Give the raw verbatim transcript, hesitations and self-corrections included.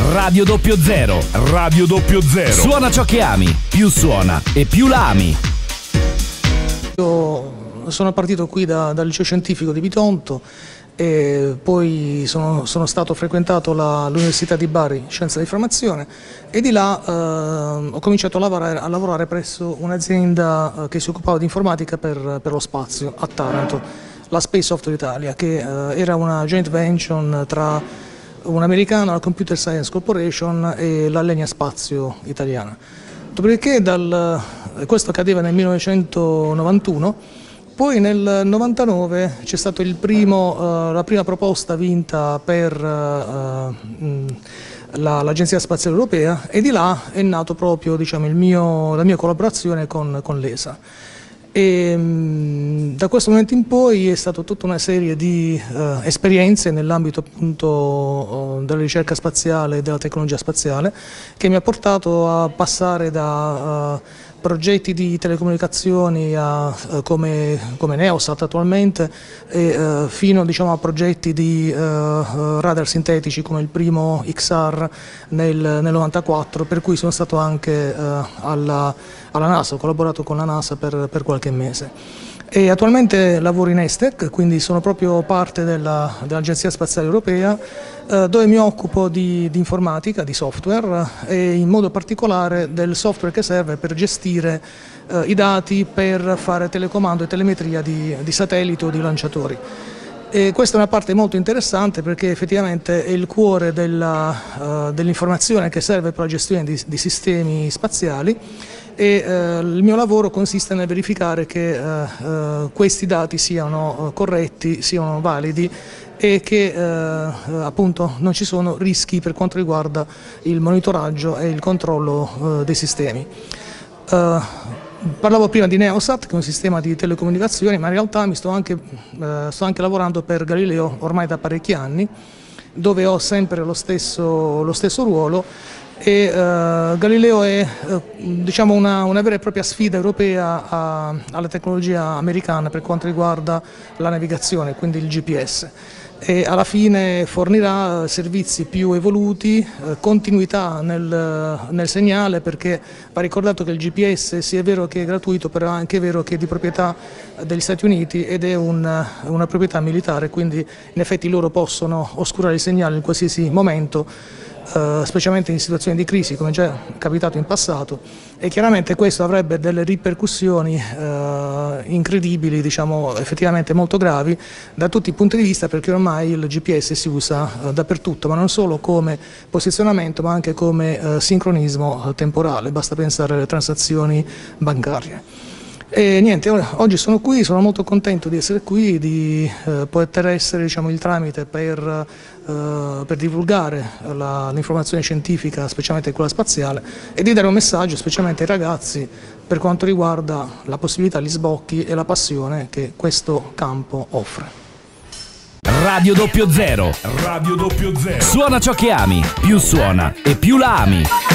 Radio Doppio Zero. Radio Doppio Zero. Suona ciò che ami, più suona e più la ami. Io sono partito qui da, dal liceo scientifico di Bitonto e poi sono, sono stato frequentato l'Università di Bari, Scienza dell'Informazione, e di là eh, ho cominciato a lavorare, a lavorare presso un'azienda eh, che si occupava di informatica per, per lo spazio a Taranto, la Space Software Italia, che eh, era una joint venture tra un'americana, la Computer Science Corporation, e l'Alenia Spazio italiana. Dopodiché dal, questo accadeva nel millenovecentonovantuno, poi nel novantanove c'è stata uh, la prima proposta vinta per uh, l'Agenzia Spaziale Europea, e di là è nato proprio, diciamo, il mio, la mia collaborazione con, con l'E S A. E mh, da questo momento in poi è stata tutta una serie di uh, esperienze nell'ambito appunto uh, della ricerca spaziale e della tecnologia spaziale, che mi ha portato a passare da uh, progetti di telecomunicazioni a, uh, come, come Neosat attualmente, e, uh, fino, diciamo, a progetti di uh, uh, radar sintetici come il primo X R nel, nel novantaquattro, per cui sono stato anche uh, alla, alla NASA, ho collaborato con la NASA per, per qualche mese. E attualmente lavoro in ESTEC, quindi sono proprio parte dell'Agenzia dell Spaziale Europea, eh, dove mi occupo di, di informatica, di software, e in modo particolare del software che serve per gestire eh, i dati per fare telecomando e telemetria di, di satelliti o di lanciatori. E questa è una parte molto interessante, perché effettivamente è il cuore dell'informazione uh, dell che serve per la gestione di, di sistemi spaziali, e uh, il mio lavoro consiste nel verificare che uh, uh, questi dati siano uh, corretti, siano validi, e che uh, uh, appunto non ci sono rischi per quanto riguarda il monitoraggio e il controllo uh, dei sistemi. Uh, Parlavo prima di Neosat, che è un sistema di telecomunicazioni, ma in realtà mi sto anche, eh, sto anche lavorando per Galileo ormai da parecchi anni, dove ho sempre lo stesso, lo stesso ruolo, e eh, Galileo è eh, diciamo una, una vera e propria sfida europea a, alla tecnologia americana per quanto riguarda la navigazione, quindi il G P S. E alla fine fornirà servizi più evoluti, eh, continuità nel, nel segnale, perché va ricordato che il G P S, sì, è vero che è gratuito, però è anche vero che è di proprietà degli Stati Uniti ed è un, una proprietà militare, quindi in effetti loro possono oscurare il segnale in qualsiasi momento, Uh, specialmente in situazioni di crisi, come già è capitato in passato, e chiaramente questo avrebbe delle ripercussioni uh, incredibili, diciamo effettivamente molto gravi da tutti i punti di vista, perché ormai il G P S si usa uh, dappertutto, ma non solo come posizionamento, ma anche come uh, sincronismo uh, temporale, basta pensare alle transazioni bancarie. E niente, oggi sono qui, sono molto contento di essere qui, di eh, poter essere, diciamo, il tramite per, eh, per divulgare l'informazione scientifica, specialmente quella spaziale, e di dare un messaggio specialmente ai ragazzi per quanto riguarda la possibilità, gli sbocchi e la passione che questo campo offre. Radio Doppio Zero. Radio Doppio Zero. Suona ciò che ami, più suona e più la ami.